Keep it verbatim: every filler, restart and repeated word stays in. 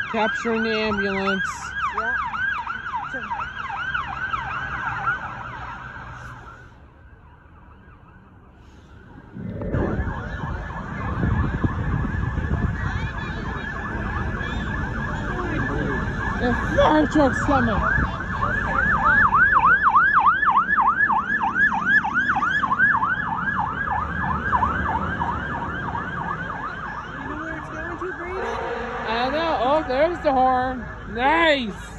Capturing the ambulance. Yeah. The fire truck's coming. I don't know. Oh, there's the horn. Nice.